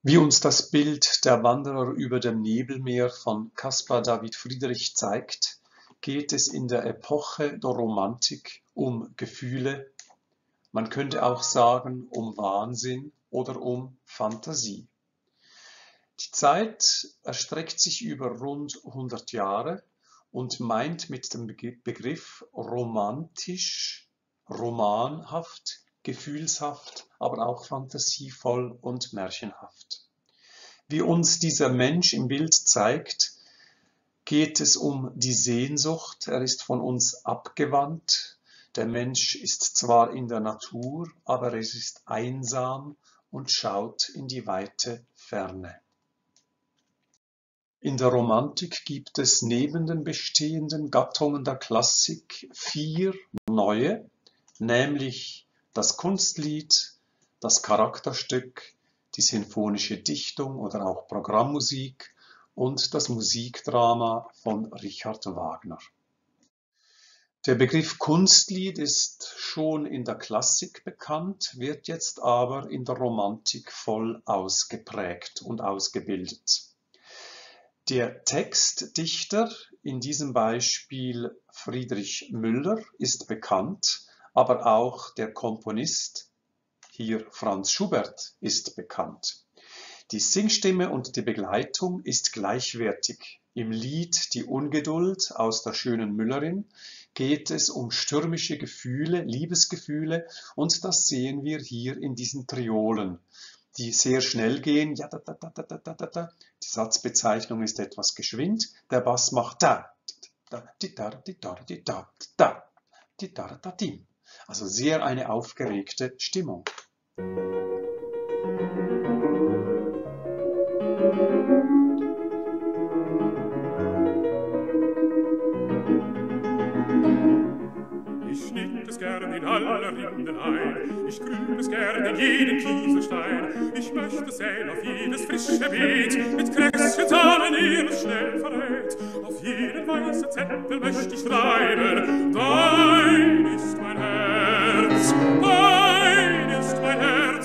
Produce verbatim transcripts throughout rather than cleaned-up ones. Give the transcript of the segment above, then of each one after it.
Wie uns das Bild der Wanderer über dem Nebelmeer von Caspar David Friedrich zeigt, geht es in der Epoche der Romantik um Gefühle, man könnte auch sagen um Wahnsinn oder um Fantasie. Die Zeit erstreckt sich über rund hundert Jahre und meint mit dem Begriff romantisch, romanhaft, gefühlshaft, aber auch fantasievoll und märchenhaft. Wie uns dieser Mensch im Bild zeigt, geht es um die Sehnsucht, er ist von uns abgewandt. Der Mensch ist zwar in der Natur, aber er ist einsam und schaut in die weite Ferne. In der Romantik gibt es neben den bestehenden Gattungen der Klassik vier neue, nämlich das Kunstlied, das Charakterstück, die sinfonische Dichtung oder auch Programmmusik und das Musikdrama von Richard Wagner. Der Begriff Kunstlied ist schon in der Klassik bekannt, wird jetzt aber in der Romantik voll ausgeprägt und ausgebildet. Der Textdichter, in diesem Beispiel Friedrich Müller, ist bekannt, aber auch der Komponist, hier Franz Schubert, ist bekannt. Die Singstimme und die Begleitung ist gleichwertig. Im Lied Die Ungeduld aus der schönen Müllerin geht es um stürmische Gefühle, Liebesgefühle, und das sehen wir hier in diesen Triolen, die sehr schnell gehen. Ja, da, da, da, da, da, da, da. Die Satzbezeichnung ist etwas geschwind. Der Bass macht da, da, di, da, di, da, di, da, da, di, da, da, di. Also sehr eine aufgeregte Stimmung. Ich schnitt es gern in aller Rinden ein, ich grün es gern in jeden Kieselstein, ich möchte säen auf jedes frische Beet, mit Krächzenzahlen ehe es schnell verrät, auf jeden weißen Zettel möchte ich schreiben, dein ist mein Herz, dein ist mein Herz.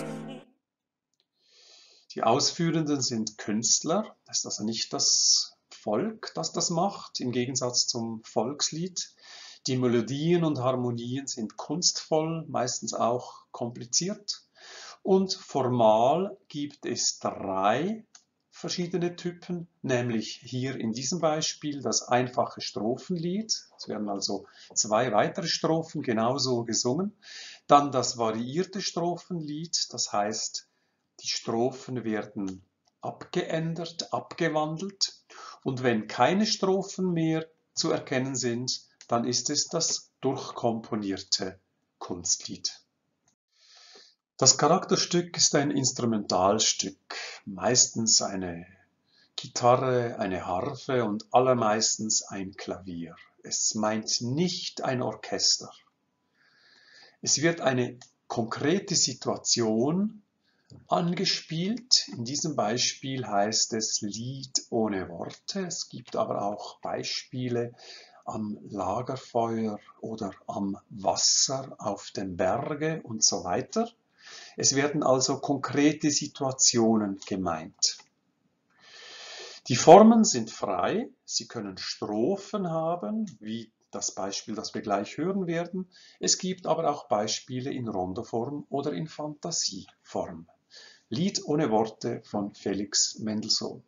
Die Ausführenden sind Künstler, das ist also nicht das Volk, das das macht, im Gegensatz zum Volkslied. Die Melodien und Harmonien sind kunstvoll, meistens auch kompliziert. Und formal gibt es drei verschiedene Typen, nämlich hier in diesem Beispiel das einfache Strophenlied. Es werden also zwei weitere Strophen genauso gesungen. Dann das variierte Strophenlied, das heißt, die Strophen werden abgeändert, abgewandelt. Und wenn keine Strophen mehr zu erkennen sind, dann ist es das durchkomponierte Kunstlied. Das Charakterstück ist ein Instrumentalstück, meistens eine Gitarre, eine Harfe und allermeistens ein Klavier. Es meint nicht ein Orchester. Es wird eine konkrete Situation angespielt. In diesem Beispiel heißt es Lied ohne Worte. Es gibt aber auch Beispiele am Lagerfeuer oder am Wasser auf dem Berge und so weiter. Es werden also konkrete Situationen gemeint. Die Formen sind frei, sie können Strophen haben, wie das Beispiel, das wir gleich hören werden. Es gibt aber auch Beispiele in Rondoform oder in Fantasieform. Lied ohne Worte von Felix Mendelssohn.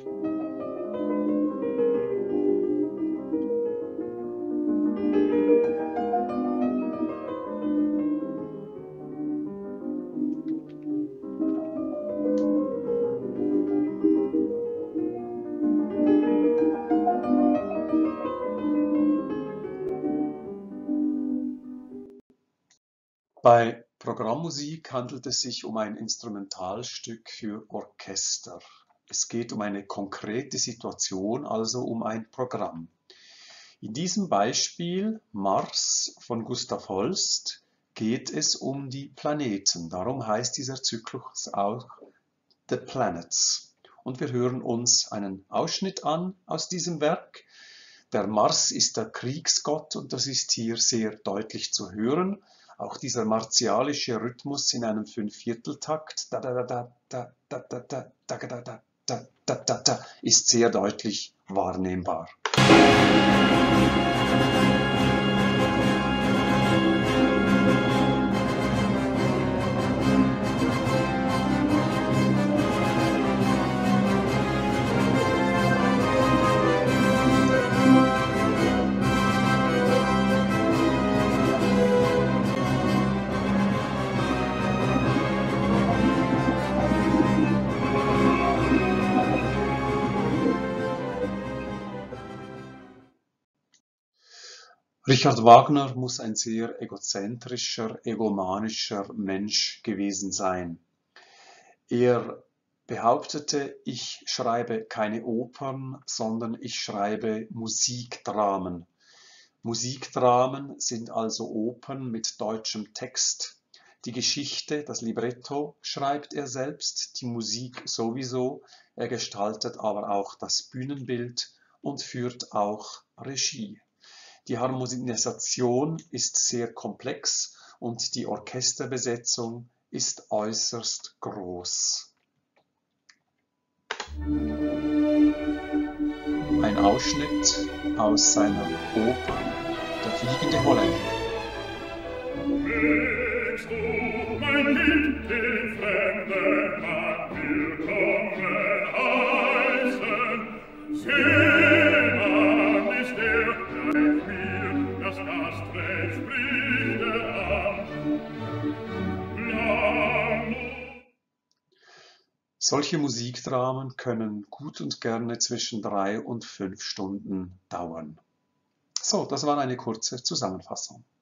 Bei Programmmusik handelt es sich um ein Instrumentalstück für Orchester. Es geht um eine konkrete Situation, also um ein Programm. In diesem Beispiel Mars von Gustav Holst geht es um die Planeten. Darum heißt dieser Zyklus auch The Planets. Und wir hören uns einen Ausschnitt an aus diesem Werk. Der Mars ist der Kriegsgott und das ist hier sehr deutlich zu hören. Auch dieser martialische Rhythmus in einem Fünfvierteltakt da, da, da, da, da, da, da, da, da, da, da, da, da, da, da, ist sehr deutlich wahrnehmbar. Richard Wagner muss ein sehr egozentrischer, egomanischer Mensch gewesen sein. Er behauptete, ich schreibe keine Opern, sondern ich schreibe Musikdramen. Musikdramen sind also Opern mit deutschem Text. Die Geschichte, das Libretto schreibt er selbst, die Musik sowieso, er gestaltet aber auch das Bühnenbild und führt auch Regie. Die Harmonisation ist sehr komplex und die Orchesterbesetzung ist äußerst groß. Ein Ausschnitt aus seiner Oper Der fliegende Holländer. Willst du, mein Kind, den fremden Mann willkommen heißen? Seemann ist er, gleich mir das Gastrecht spricht er an. Lang Solche Musikdramen können gut und gerne zwischen drei und fünf Stunden dauern. So, das war eine kurze Zusammenfassung.